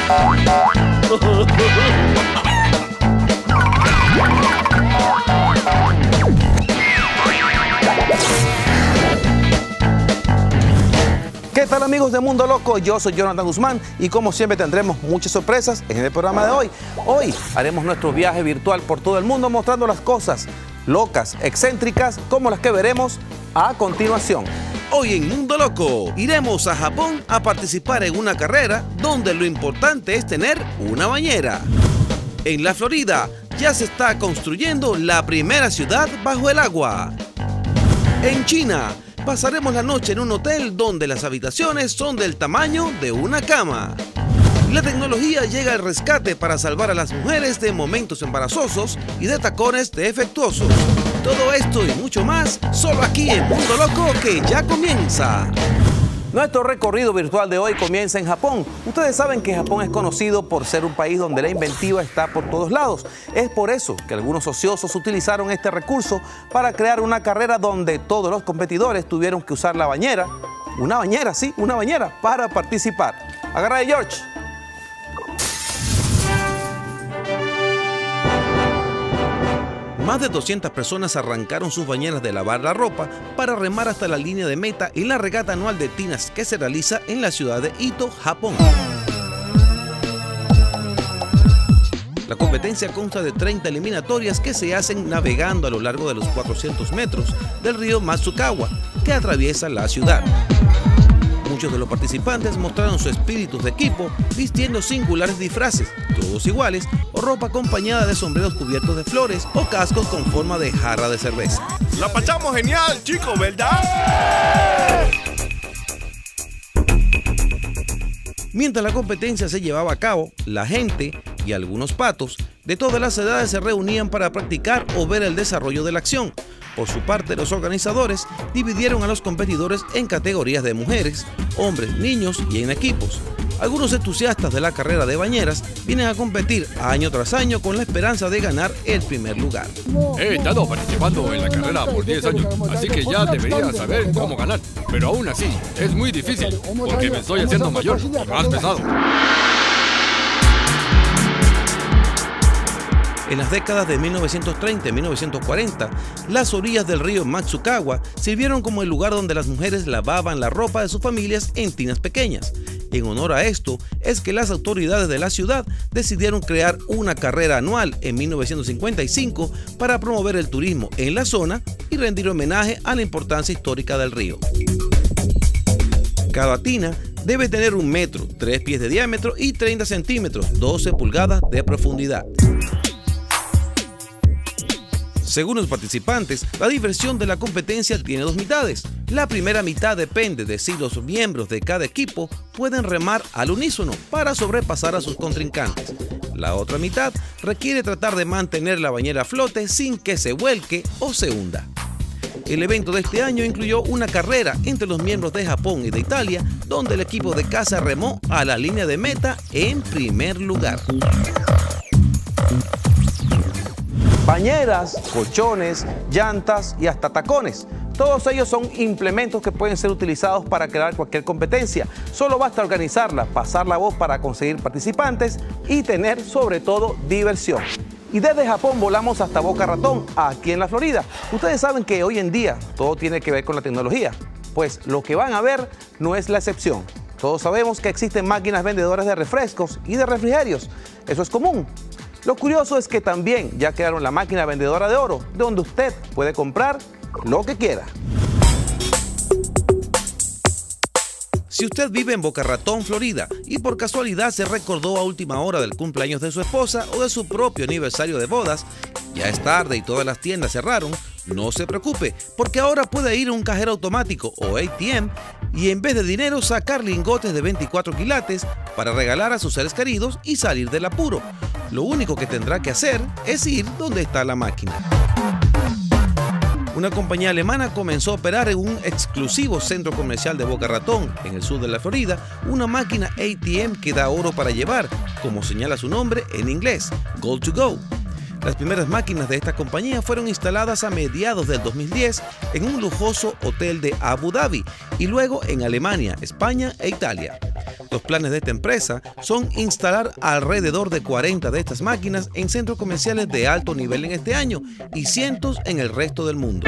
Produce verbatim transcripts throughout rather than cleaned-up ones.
¿Qué tal, amigos de Mundo Loco? Yo soy Jonathan Guzmán y como siempre tendremos muchas sorpresas en el programa de hoy. Hoy haremos nuestro viaje virtual por todo el mundo mostrando las cosas locas, excéntricas, como las que veremos a continuación. Hoy en Mundo Loco iremos a Japón a participar en una carrera donde lo importante es tener una bañera. En la Florida ya se está construyendo la primera ciudad bajo el agua. En China pasaremos la noche en un hotel donde las habitaciones son del tamaño de una cama. La tecnología llega al rescate para salvar a las mujeres de momentos embarazosos y de tacones defectuosos. Todo esto y mucho más, solo aquí en Mundo Loco, que ya comienza. Nuestro recorrido virtual de hoy comienza en Japón. Ustedes saben que Japón es conocido por ser un país donde la inventiva está por todos lados. Es por eso que algunos ociosos utilizaron este recurso para crear una carrera donde todos los competidores tuvieron que usar la bañera, una bañera, sí, una bañera, para participar. Agarra de George. Más de doscientas personas arrancaron sus bañeras de lavar la ropa para remar hasta la línea de meta en la regata anual de tinas que se realiza en la ciudad de Ito, Japón. La competencia consta de treinta eliminatorias que se hacen navegando a lo largo de los cuatrocientos metros del río Matsukawa, que atraviesa la ciudad. Muchos de los participantes mostraron su espíritu de equipo vistiendo singulares disfraces, todos iguales, o ropa acompañada de sombreros cubiertos de flores o cascos con forma de jarra de cerveza. La pasamos genial, chicos, ¿verdad? Mientras la competencia se llevaba a cabo, la gente y algunos patos de todas las edades se reunían para practicar o ver el desarrollo de la acción. Por su parte, los organizadores dividieron a los competidores en categorías de mujeres, hombres, niños y en equipos. Algunos entusiastas de la carrera de bañeras vienen a competir año tras año con la esperanza de ganar el primer lugar. He estado participando en la carrera por diez años, así que ya debería saber cómo ganar. Pero aún así, es muy difícil, porque me estoy haciendo mayor y más pesado. En las décadas de mil novecientos treinta y mil novecientos cuarenta, las orillas del río Matsukawa sirvieron como el lugar donde las mujeres lavaban la ropa de sus familias en tinas pequeñas. En honor a esto, es que las autoridades de la ciudad decidieron crear una carrera anual en mil novecientos cincuenta y cinco para promover el turismo en la zona y rendir homenaje a la importancia histórica del río. Cada tina debe tener un metro, tres pies de diámetro y treinta centímetros, doce pulgadas de profundidad. Según los participantes, la diversión de la competencia tiene dos mitades. La primera mitad depende de si los miembros de cada equipo pueden remar al unísono para sobrepasar a sus contrincantes. La otra mitad requiere tratar de mantener la bañera a flote sin que se vuelque o se hunda. El evento de este año incluyó una carrera entre los miembros de Japón y de Italia, donde el equipo de casa remó a la línea de meta en primer lugar. Bañeras, colchones, llantas y hasta tacones. Todos ellos son implementos que pueden ser utilizados para crear cualquier competencia. Solo basta organizarla, pasar la voz para conseguir participantes y tener sobre todo diversión. Y desde Japón volamos hasta Boca Ratón, aquí en la Florida. Ustedes saben que hoy en día todo tiene que ver con la tecnología. Pues lo que van a ver no es la excepción. Todos sabemos que existen máquinas vendedoras de refrescos y de refrigerios. Eso es común. Lo curioso es que también ya crearon la máquina vendedora de oro, donde usted puede comprar lo que quiera. Si usted vive en Boca Ratón, Florida, y por casualidad se recordó a última hora del cumpleaños de su esposa o de su propio aniversario de bodas, ya es tarde y todas las tiendas cerraron, no se preocupe, porque ahora puede ir a un cajero automático o A T M y en vez de dinero sacar lingotes de veinticuatro quilates para regalar a sus seres queridos y salir del apuro. Lo único que tendrá que hacer es ir donde está la máquina. Una compañía alemana comenzó a operar en un exclusivo centro comercial de Boca Ratón, en el sur de la Florida, una máquina A T M que da oro para llevar, como señala su nombre en inglés, Gold to Go. Las primeras máquinas de esta compañía fueron instaladas a mediados del dos mil diez en un lujoso hotel de Abu Dhabi y luego en Alemania, España e Italia. Los planes de esta empresa son instalar alrededor de cuarenta de estas máquinas en centros comerciales de alto nivel en este año y cientos en el resto del mundo.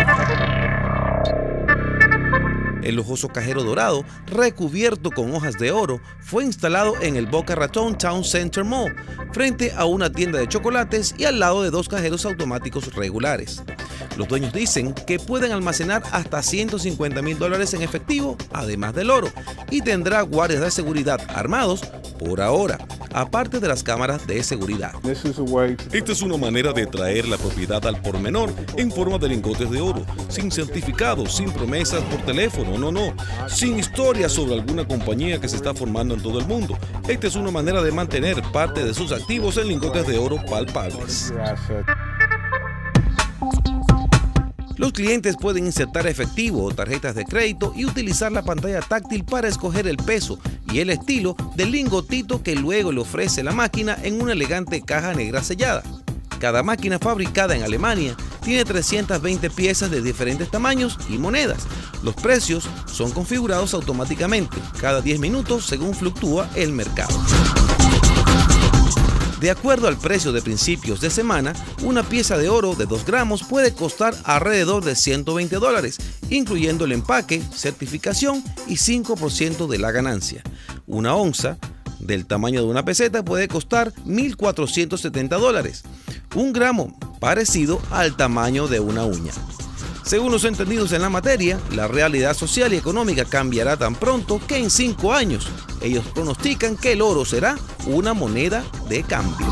El lujoso cajero dorado, recubierto con hojas de oro, fue instalado en el Boca Raton Town Center Mall, frente a una tienda de chocolates y al lado de dos cajeros automáticos regulares. Los dueños dicen que pueden almacenar hasta ciento cincuenta mil dólares en efectivo, además del oro, y tendrá guardias de seguridad armados por ahora, aparte de las cámaras de seguridad. Esta es una manera de traer la propiedad al por menor en forma de lingotes de oro, sin certificados, sin promesas por teléfono, no, no, sin historias sobre alguna compañía que se está formando en todo el mundo. Esta es una manera de mantener parte de sus activos en lingotes de oro palpables. Los clientes pueden insertar efectivo o tarjetas de crédito y utilizar la pantalla táctil para escoger el peso y el estilo del lingotito que luego le ofrece la máquina en una elegante caja negra sellada. Cada máquina fabricada en Alemania tiene trescientas veinte piezas de diferentes tamaños y monedas. Los precios son configurados automáticamente cada diez minutos según fluctúa el mercado. De acuerdo al precio de principios de semana, una pieza de oro de dos gramos puede costar alrededor de ciento veinte dólares, incluyendo el empaque, certificación y cinco por ciento de la ganancia. Una onza del tamaño de una peseta puede costar mil cuatrocientos setenta dólares. Un gramo parecido al tamaño de una uña. Según los entendidos en la materia, la realidad social y económica cambiará tan pronto que en cinco años ellos pronostican que el oro será una moneda de cambio.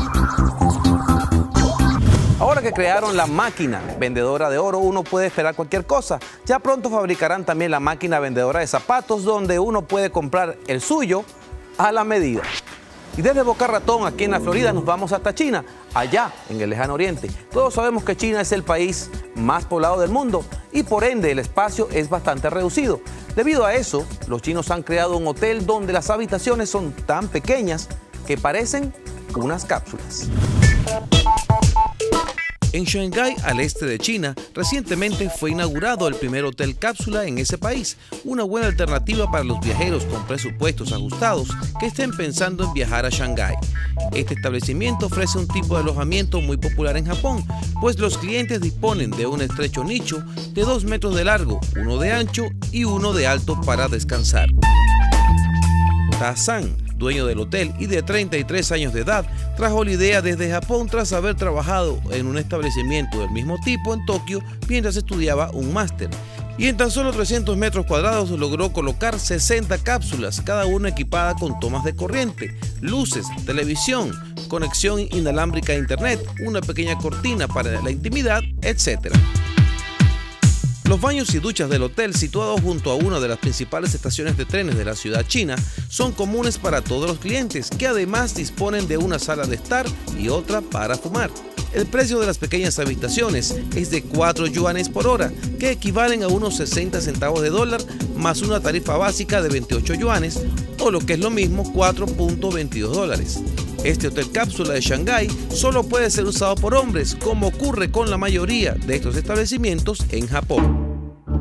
Ahora que crearon la máquina vendedora de oro, uno puede esperar cualquier cosa. Ya pronto fabricarán también la máquina vendedora de zapatos, donde uno puede comprar el suyo a la medida. Y desde Boca Ratón, aquí en la Florida, nos vamos hasta China, allá en el lejano oriente. Todos sabemos que China es el país más poblado del mundo y por ende el espacio es bastante reducido. Debido a eso, los chinos han creado un hotel donde las habitaciones son tan pequeñas que parecen unas cápsulas. En Shanghái, al este de China, recientemente fue inaugurado el primer hotel cápsula en ese país, una buena alternativa para los viajeros con presupuestos ajustados que estén pensando en viajar a Shanghái. Este establecimiento ofrece un tipo de alojamiento muy popular en Japón, pues los clientes disponen de un estrecho nicho de dos metros de largo, uno de ancho y uno de alto para descansar. Ta-san, dueño del hotel y de treinta y tres años de edad, trajo la idea desde Japón tras haber trabajado en un establecimiento del mismo tipo en Tokio mientras estudiaba un máster. Y en tan solo trescientos metros cuadrados logró colocar sesenta cápsulas, cada una equipada con tomas de corriente, luces, televisión, conexión inalámbrica a internet, una pequeña cortina para la intimidad, etcétera. Los baños y duchas del hotel, situados junto a una de las principales estaciones de trenes de la ciudad china, son comunes para todos los clientes, que además disponen de una sala de estar y otra para fumar. El precio de las pequeñas habitaciones es de cuatro yuanes por hora, que equivalen a unos sesenta centavos de dólar, más una tarifa básica de veintiocho yuanes, o lo que es lo mismo, cuatro punto veintidós dólares. Este hotel cápsula de Shanghái solo puede ser usado por hombres, como ocurre con la mayoría de estos establecimientos en Japón.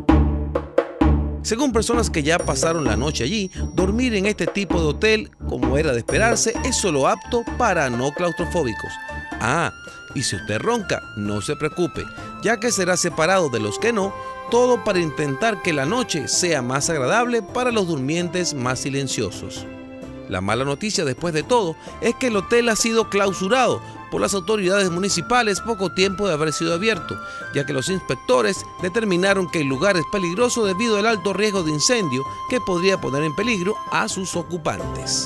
Según personas que ya pasaron la noche allí, dormir en este tipo de hotel, como era de esperarse, es solo apto para no claustrofóbicos. Ah, y si usted ronca, no se preocupe, ya que será separado de los que no, todo para intentar que la noche sea más agradable para los durmientes más silenciosos. La mala noticia después de todo es que el hotel ha sido clausurado por las autoridades municipales poco tiempo de haber sido abierto, ya que los inspectores determinaron que el lugar es peligroso debido al alto riesgo de incendio que podría poner en peligro a sus ocupantes.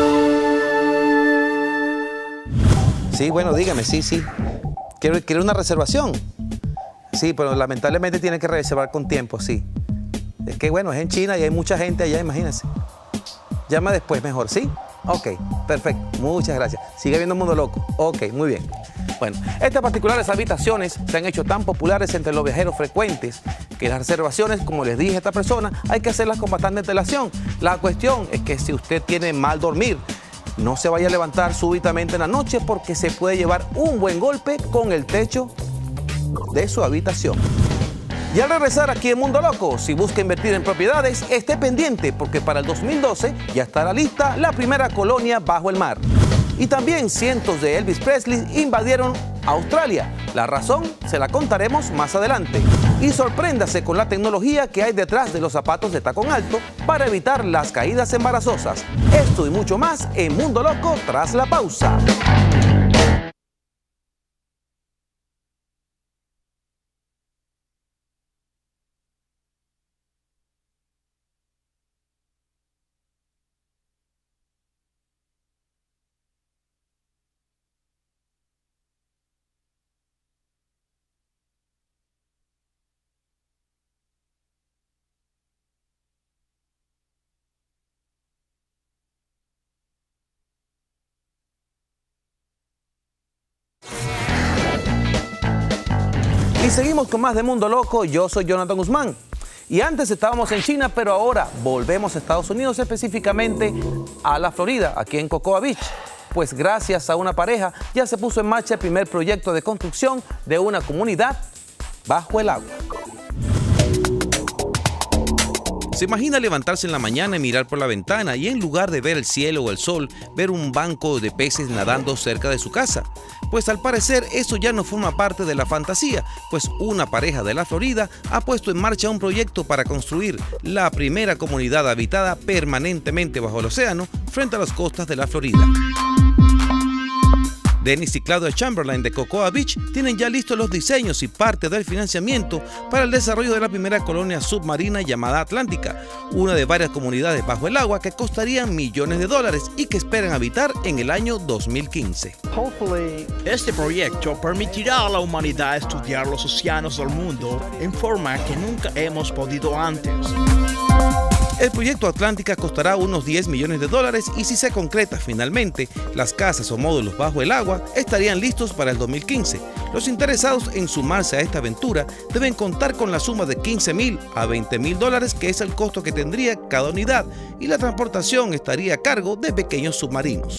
Sí, bueno, dígame, sí, sí. Quiero, quiero una reservación. Sí, pero lamentablemente tiene que reservar con tiempo, sí. Es que bueno, es en China y hay mucha gente allá, imagínense. Llama después mejor, ¿sí? Ok, perfecto. Muchas gracias. Sigue viendo Mundo Loco. Ok, muy bien. Bueno, estas particulares habitaciones se han hecho tan populares entre los viajeros frecuentes que las reservaciones, como les dije a esta persona, hay que hacerlas con bastante antelación. La cuestión es que si usted tiene mal dormir, no se vaya a levantar súbitamente en la noche porque se puede llevar un buen golpe con el techo de su habitación. Y al regresar aquí en Mundo Loco, si busca invertir en propiedades, esté pendiente porque para el dos mil doce ya estará lista la primera colonia bajo el mar. Y también cientos de Elvis Presley invadieron Australia. La razón se la contaremos más adelante. Y sorpréndase con la tecnología que hay detrás de los zapatos de tacón alto para evitar las caídas embarazosas. Esto y mucho más en Mundo Loco tras la pausa. Y seguimos con más de Mundo Loco. Yo soy Jonathan Guzmán. Y antes estábamos en China, pero ahora volvemos a Estados Unidos, específicamente a la Florida, aquí en Cocoa Beach. Pues gracias a una pareja ya se puso en marcha el primer proyecto de construcción de una comunidad bajo el agua. Se imagina levantarse en la mañana y mirar por la ventana y en lugar de ver el cielo o el sol, ver un banco de peces nadando cerca de su casa. Pues al parecer eso ya no forma parte de la fantasía, pues una pareja de la Florida ha puesto en marcha un proyecto para construir la primera comunidad habitada permanentemente bajo el océano frente a las costas de la Florida. Dennis y Claudia Chamberlain de Cocoa Beach tienen ya listos los diseños y parte del financiamiento para el desarrollo de la primera colonia submarina llamada Atlántica, una de varias comunidades bajo el agua que costarían millones de dólares y que esperan habitar en el año dos mil quince. Este proyecto permitirá a la humanidad estudiar los océanos del mundo en forma que nunca hemos podido antes. El proyecto Atlántica costará unos diez millones de dólares y si se concreta finalmente, las casas o módulos bajo el agua estarían listos para el dos mil quince. Los interesados en sumarse a esta aventura deben contar con la suma de quince mil a veinte mil dólares, que es el costo que tendría cada unidad, y la transportación estaría a cargo de pequeños submarinos.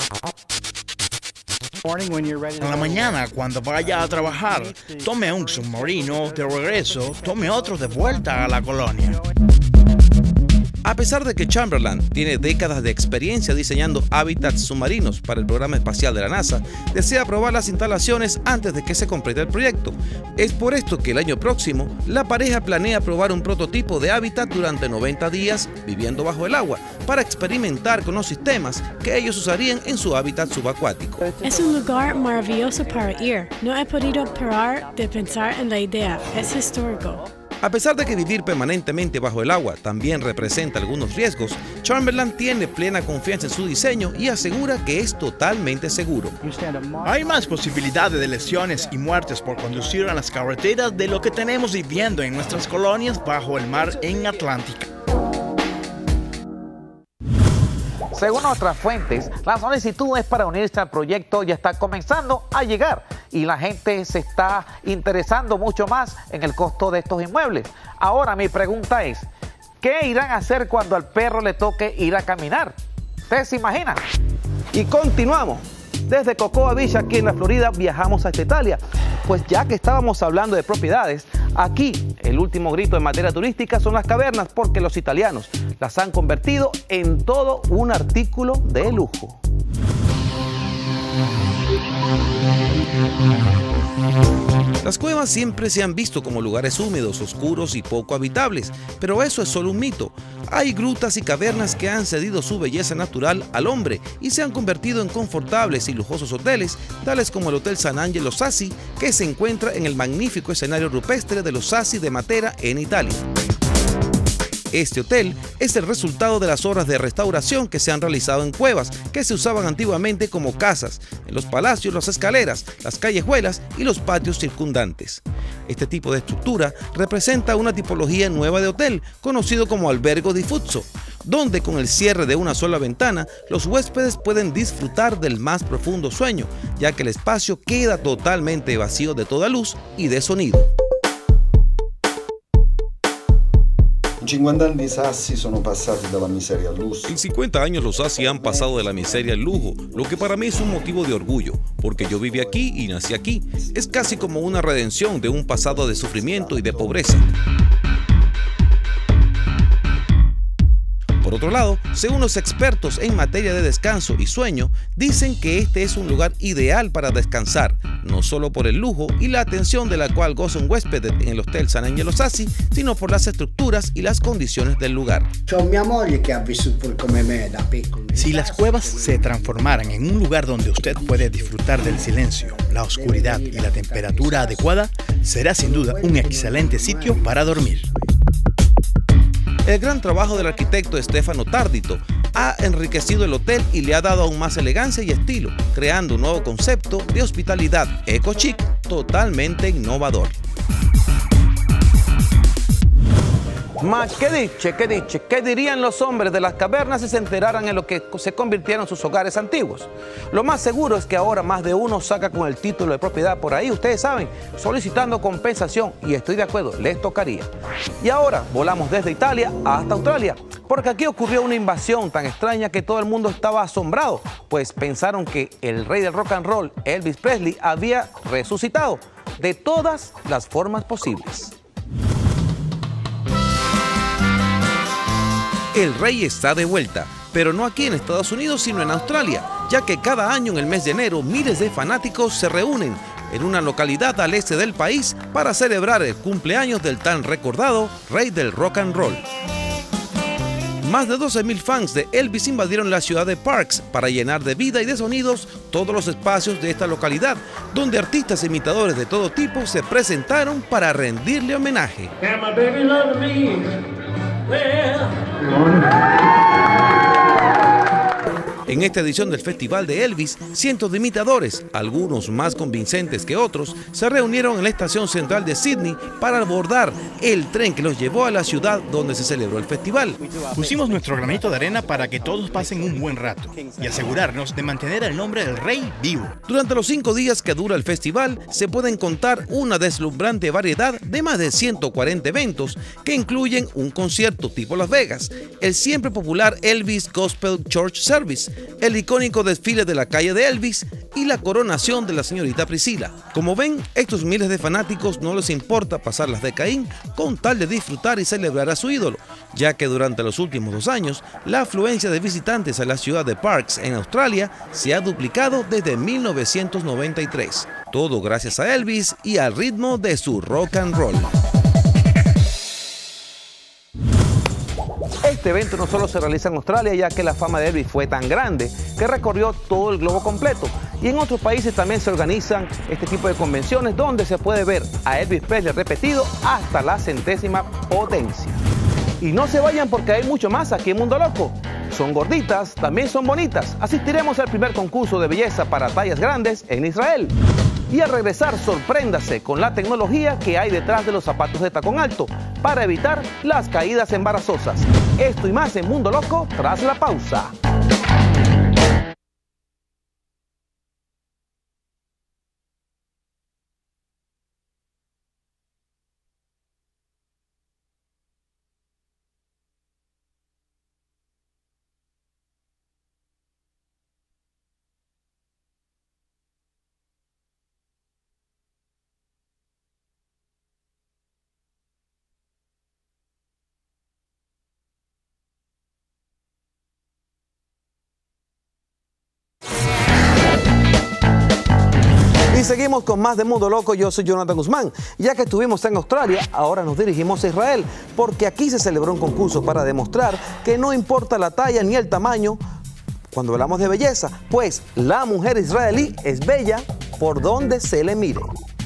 En la mañana, cuando vaya a trabajar, tome un submarino, de regreso, tome otro de vuelta a la colonia. A pesar de que Chamberlain tiene décadas de experiencia diseñando hábitats submarinos para el programa espacial de la NASA, desea probar las instalaciones antes de que se complete el proyecto. Es por esto que el año próximo, la pareja planea probar un prototipo de hábitat durante noventa días viviendo bajo el agua para experimentar con los sistemas que ellos usarían en su hábitat subacuático. Es un lugar maravilloso para ir. No he podido parar de pensar en la idea. Es histórico. A pesar de que vivir permanentemente bajo el agua también representa algunos riesgos, Chamberlain tiene plena confianza en su diseño y asegura que es totalmente seguro. Hay más posibilidades de lesiones y muertes por conducir en las carreteras de lo que tenemos viviendo en nuestras colonias bajo el mar en Atlántica. Según otras fuentes, las solicitudes para unirse al proyecto ya están comenzando a llegar y la gente se está interesando mucho más en el costo de estos inmuebles. Ahora mi pregunta es, ¿qué irán a hacer cuando al perro le toque ir a caminar? ¿Ustedes se imaginan? Y continuamos. Desde Cocoa Beach, aquí en la Florida, viajamos hasta Italia. Pues ya que estábamos hablando de propiedades, aquí el último grito en materia turística son las cavernas, porque los italianos las han convertido en todo un artículo de lujo. Las cuevas siempre se han visto como lugares húmedos, oscuros y poco habitables, pero eso es solo un mito. Hay grutas y cavernas que han cedido su belleza natural al hombre y se han convertido en confortables y lujosos hoteles, tales como el Hotel San Angelo Sassi, que se encuentra en el magnífico escenario rupestre de los Sassi de Matera, en Italia. Este hotel es el resultado de las obras de restauración que se han realizado en cuevas que se usaban antiguamente como casas, en los palacios, las escaleras, las callejuelas y los patios circundantes. Este tipo de estructura representa una tipología nueva de hotel, conocido como albergo diffuso, donde con el cierre de una sola ventana, los huéspedes pueden disfrutar del más profundo sueño, ya que el espacio queda totalmente vacío de toda luz y de sonido. cinquanta anni i Sassi sono passati dalla miseria al lusso. En cincuenta años los Sassi han pasado de la miseria al lujo, lo que para mí es un motivo de orgullo, porque yo viví aquí y nací aquí. Es casi como una redención de un pasado de sufrimiento y de pobreza. Por otro lado, según los expertos en materia de descanso y sueño, dicen que este es un lugar ideal para descansar, no solo por el lujo y la atención de la cual goza un huésped en el Hotel San Angelo Sassi, sino por las estructuras y las condiciones del lugar. Si las cuevas se transformaran en un lugar donde usted puede disfrutar del silencio, la oscuridad y la temperatura adecuada, será sin duda un excelente sitio para dormir. El gran trabajo del arquitecto Stefano Tardito ha enriquecido el hotel y le ha dado aún más elegancia y estilo, creando un nuevo concepto de hospitalidad eco-chic totalmente innovador. Ma qué diche, qué diche, ¿qué dirían los hombres de las cavernas si se enteraran en lo que se convirtieron sus hogares antiguos? Lo más seguro es que ahora más de uno saca con el título de propiedad por ahí, ustedes saben, solicitando compensación, y estoy de acuerdo, les tocaría. Y ahora volamos desde Italia hasta Australia, porque aquí ocurrió una invasión tan extraña que todo el mundo estaba asombrado, pues pensaron que el rey del rock and roll, Elvis Presley, había resucitado de todas las formas posibles. El rey está de vuelta, pero no aquí en Estados Unidos, sino en Australia, ya que cada año en el mes de enero miles de fanáticos se reúnen en una localidad al este del país para celebrar el cumpleaños del tan recordado rey del rock and roll. Más de doce mil fans de Elvis invadieron la ciudad de Parks para llenar de vida y de sonidos todos los espacios de esta localidad, donde artistas e imitadores de todo tipo se presentaron para rendirle homenaje. En esta edición del Festival de Elvis, cientos de imitadores, algunos más convincentes que otros, se reunieron en la estación central de Sydney para abordar el tren que los llevó a la ciudad donde se celebró el festival. Pusimos nuestro granito de arena para que todos pasen un buen rato y asegurarnos de mantener el nombre del rey vivo. Durante los cinco días que dura el festival, se pueden contar una deslumbrante variedad de más de ciento cuarenta eventos que incluyen un concierto tipo Las Vegas, el siempre popular Elvis Gospel Church Service, el icónico desfile de la calle de Elvis y la coronación de la señorita Priscila. Como ven, estos miles de fanáticos no les importa pasarlas de Caín con tal de disfrutar y celebrar a su ídolo, ya que durante los últimos dos años la afluencia de visitantes a la ciudad de Parks en Australia se ha duplicado desde mil novecientos noventa y tres. Todo gracias a Elvis y al ritmo de su rock and roll. Este evento no solo se realiza en Australia, ya que la fama de Elvis fue tan grande que recorrió todo el globo completo. Y en otros países también se organizan este tipo de convenciones donde se puede ver a Elvis Presley repetido hasta la centésima potencia. Y no se vayan porque hay mucho más aquí en Mundo Loco. Son gorditas, también son bonitas. Asistiremos al primer concurso de belleza para tallas grandes en Israel. Y al regresar, sorpréndase con la tecnología que hay detrás de los zapatos de tacón alto para evitar las caídas embarazosas. Esto y más en Mundo Loco tras la pausa. Y seguimos con más de Mundo Loco. Yo soy Jonathan Guzmán. Ya que estuvimos en Australia, ahora nos dirigimos a Israel, porque aquí se celebró un concurso para demostrar que no importa la talla ni el tamaño cuando hablamos de belleza, pues la mujer israelí es bella por donde se le mire.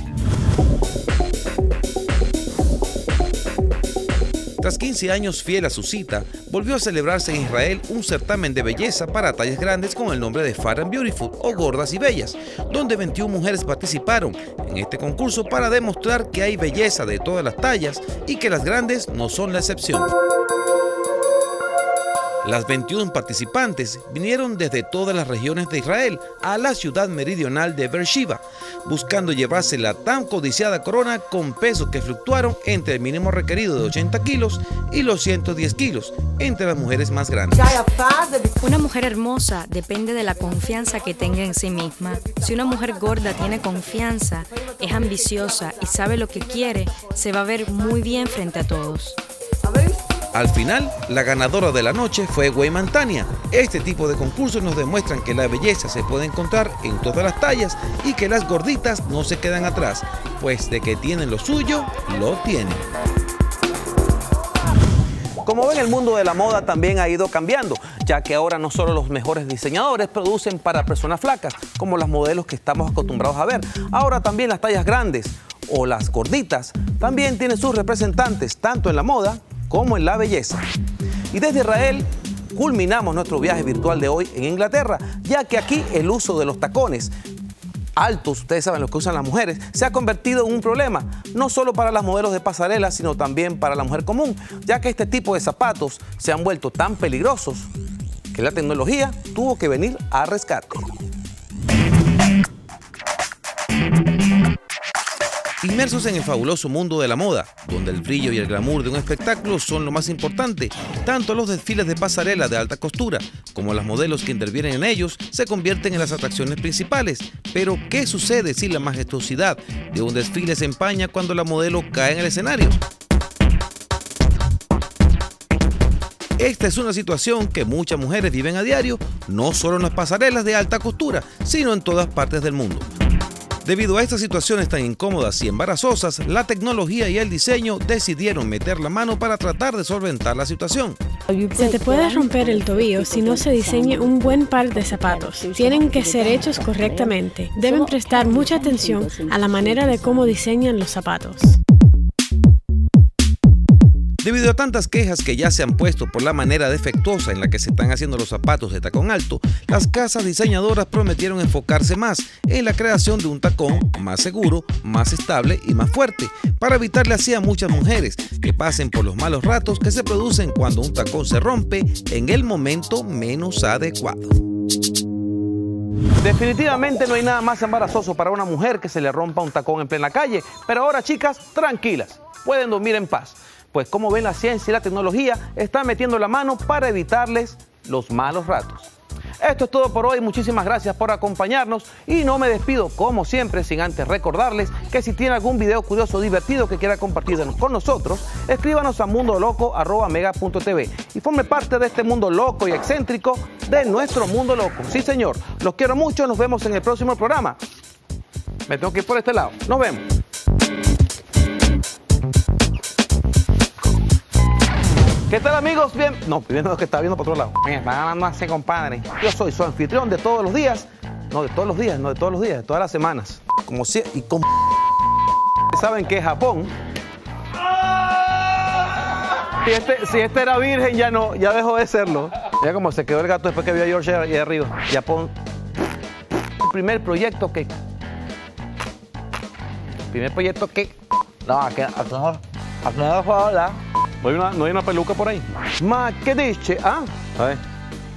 Tras quince años fiel a su cita, volvió a celebrarse en Israel un certamen de belleza para tallas grandes con el nombre de Fat and Beautiful o Gordas y Bellas, donde veintiuna mujeres participaron en este concurso para demostrar que hay belleza de todas las tallas y que las grandes no son la excepción. Las veintiuna participantes vinieron desde todas las regiones de Israel a la ciudad meridional de Beersheba, buscando llevarse la tan codiciada corona con pesos que fluctuaron entre el mínimo requerido de ochenta kilos y los ciento diez kilos entre las mujeres más grandes. Una mujer hermosa depende de la confianza que tenga en sí misma. Si una mujer gorda tiene confianza, es ambiciosa y sabe lo que quiere, se va a ver muy bien frente a todos. Al final, la ganadora de la noche fue Wayman Tania. Este tipo de concursos nos demuestran que la belleza se puede encontrar en todas las tallas y que las gorditas no se quedan atrás, pues de que tienen lo suyo, lo tienen. Como ven, el mundo de la moda también ha ido cambiando, ya que ahora no solo los mejores diseñadores producen para personas flacas, como las modelos que estamos acostumbrados a ver. Ahora también las tallas grandes o las gorditas también tienen sus representantes, tanto en la moda como en la belleza. Y desde Israel culminamos nuestro viaje virtual de hoy en Inglaterra, ya que aquí el uso de los tacones altos, ustedes saben lo que usan las mujeres, se ha convertido en un problema, no solo para las modelos de pasarela, sino también para la mujer común, ya que este tipo de zapatos se han vuelto tan peligrosos que la tecnología tuvo que venir a rescate. Inmersos en el fabuloso mundo de la moda, donde el brillo y el glamour de un espectáculo son lo más importante, tanto los desfiles de pasarela de alta costura como las modelos que intervienen en ellos se convierten en las atracciones principales. Pero, ¿qué sucede si la majestuosidad de un desfile se empaña cuando la modelo cae en el escenario? Esta es una situación que muchas mujeres viven a diario, no solo en las pasarelas de alta costura, sino en todas partes del mundo. Debido a estas situaciones tan incómodas y embarazosas, la tecnología y el diseño decidieron meter la mano para tratar de solventar la situación. Se te puede romper el tobillo si no se diseña un buen par de zapatos. Tienen que ser hechos correctamente. Deben prestar mucha atención a la manera de cómo diseñan los zapatos. Debido a tantas quejas que ya se han puesto por la manera defectuosa en la que se están haciendo los zapatos de tacón alto, las casas diseñadoras prometieron enfocarse más en la creación de un tacón más seguro, más estable y más fuerte, para evitarle así a muchas mujeres que pasen por los malos ratos que se producen cuando un tacón se rompe en el momento menos adecuado. Definitivamente no hay nada más embarazoso para una mujer que se le rompa un tacón en plena calle, pero ahora, chicas, tranquilas, pueden dormir en paz. Pues como ven, la ciencia y la tecnología están metiendo la mano para evitarles los malos ratos. Esto es todo por hoy, muchísimas gracias por acompañarnos y no me despido como siempre sin antes recordarles que si tiene algún video curioso o divertido que quiera compartir con nosotros, escríbanos a mundoloco arroba mega punto tv y forme parte de este mundo loco y excéntrico de nuestro mundo loco. Sí señor, los quiero mucho, nos vemos en el próximo programa. Me tengo que ir por este lado, nos vemos. ¿Qué tal, amigos? Bien. No, viendo lo que está viendo por otro lado. Me están hablando así, compadre. Yo soy su anfitrión de todos los días. No, de todos los días, no de todos los días, de todas las semanas. Como si. Y como. Saben que Japón. Si este, si este era virgen, ya no, ya dejó de serlo. Mira cómo se quedó el gato después que vio a George ahí arriba. Japón. El primer proyecto que. El primer proyecto que. No, aquí no. Aquí no fue hablar. ¿No hay, una, ¿No hay una peluca por ahí? Ma, ¿qué dice? ¿Ah? A ver.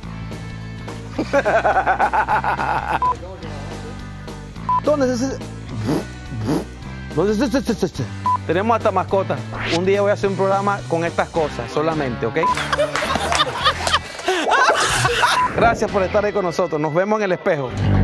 ¿Dónde es ese? ¿Dónde es ese? Tenemos hasta mascotas. Un día voy a hacer un programa con estas cosas solamente, ¿ok? Gracias por estar ahí con nosotros. Nos vemos en el espejo.